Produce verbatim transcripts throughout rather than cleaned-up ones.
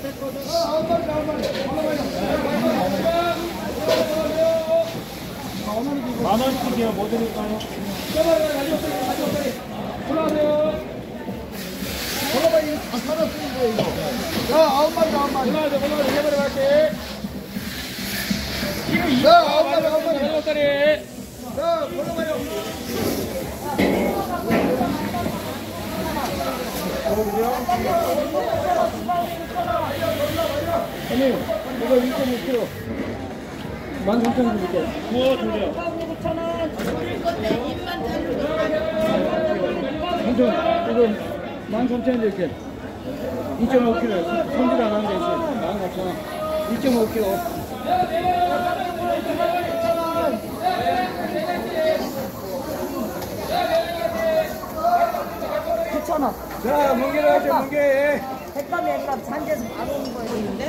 만 원씩이요. 뭐 드릴까요? 올라가세요. 올라가 이거 다 사다 쓰는 거예요 이거. 자 아홉 마리 아홉 마리. 올라가세요. 올라가세요. 세 마리 갈게. 이거 자 아홉 마리 아홉 마리. 아홉 마리. 자 올라가요. 형님 이거 일 점 오 킬로그램. 만 삼천 원 줄게. 구워 줄게요. 삼천 이거 만 삼천 원 줄게. 이 점 오 킬로그램. 손질 안 하는 데 있어. 만 사천 원. 일 점 오 킬로그램. 구천 원. 자, 멍게로 하죠, 멍게. 백감이 아니라 잔디에서 바로 오는 거예요. 있는데?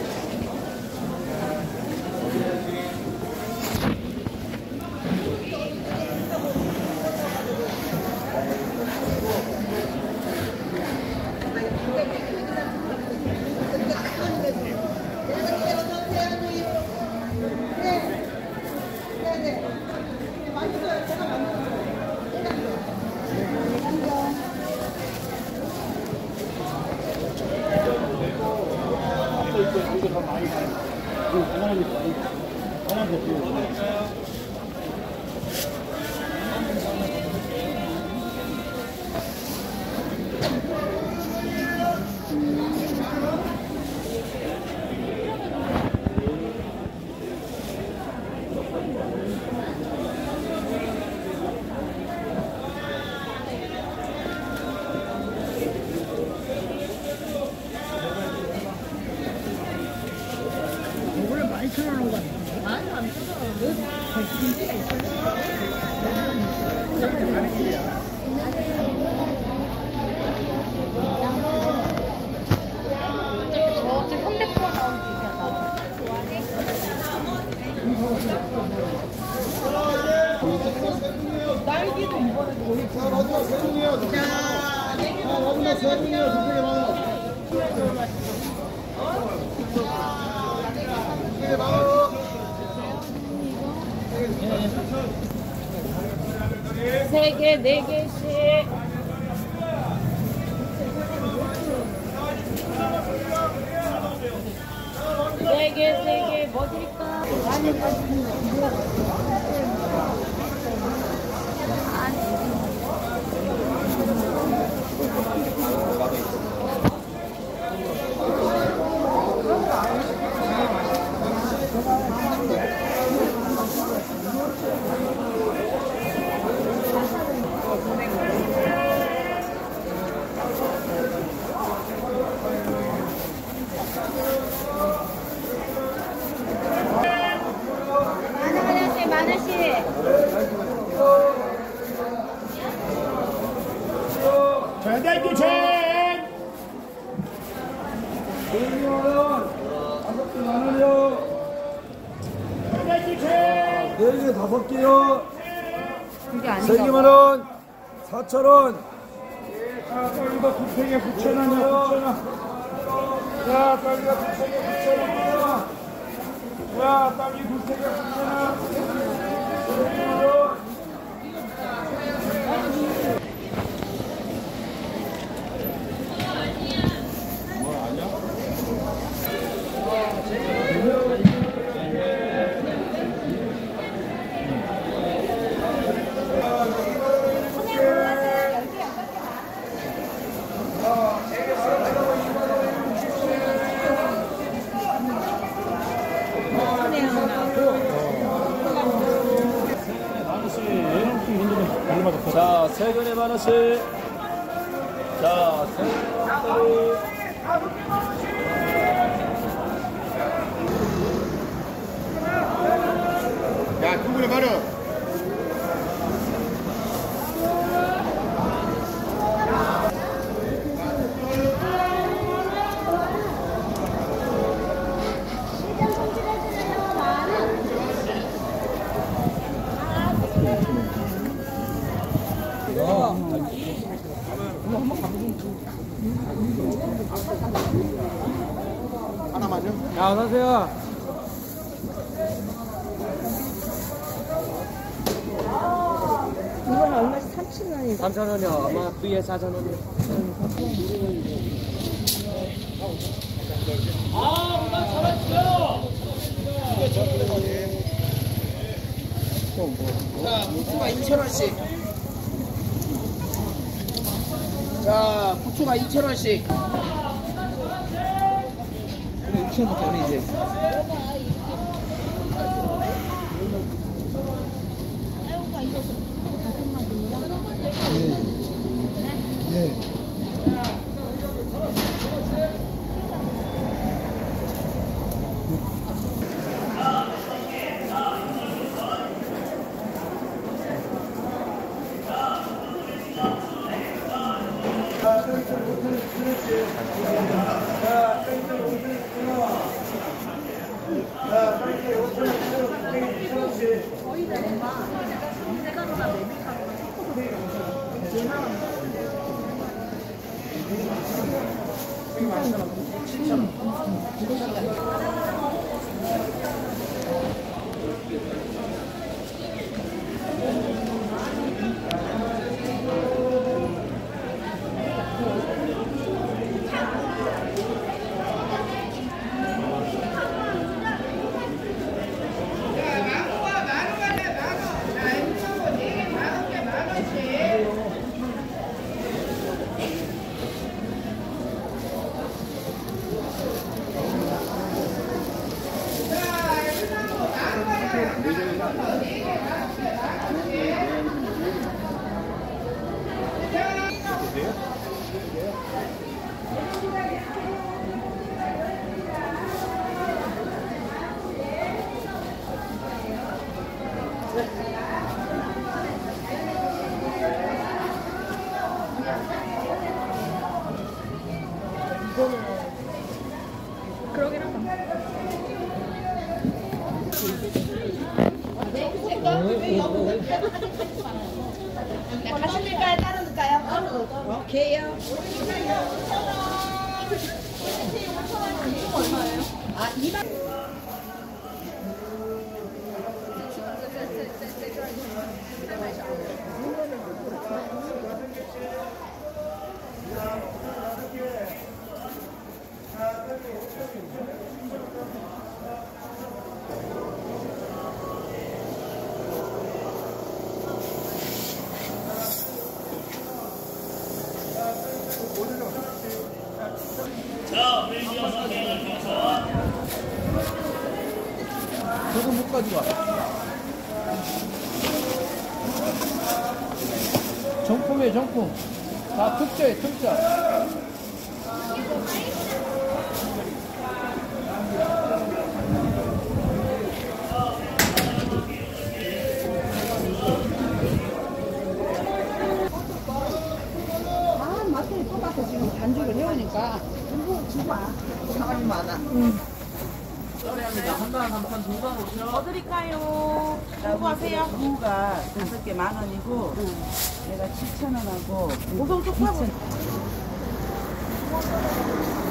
이거 더 많이 가요. 이거 하나만 하나 더 주세요. 많이 쳐놓는 거 많이 안 저쪽 현대폰 나오지 딸기도 이번에 거의 자, 마지막 세 분이요. 자, 마지막 세 분이요. 두 개만 원. 두 개만 원. 세 개, 네 개씩. 네 개, 세 개, 뭐 드릴까? 전달규천! 네 개 다섯 개요. 그게 아닌가 세 개만 원. 사천 원. 자, 딸기가 두 팩에 구천 원이야, 구천 원. 자, 딸기가 두 팩에 구천 원. 자, 딸기 두 팩에 구천 원. 자, 세 근에 만 원씩. 자, 세 근에. 야, 두 분의 만 원. 자, 어서오세요. 이건 얼마씩 삼천 원이고. 삼천 원이요. 아마 V에 사천 원이요. 자, 부추가 이천 원씩. 자, 부추가 이천 원씩. 그래, 이천 원 전에 이제. 네. 그러긴 하다. 가실까요? 따로 넣을까요? 오케이요. 아, 이만. 저거 못 가져가. 정품이에요, 정품. 다 특자에 특자. 아, 마트에 뽑아서 지금 반죽을 해오니까. 주고, 주고 와. 사람이 많아. 응. 뭐 드릴까요? 수고하세요. 무가 다섯 개 만 원이고, 얘가 칠천 원하고, 오성 쪽파고.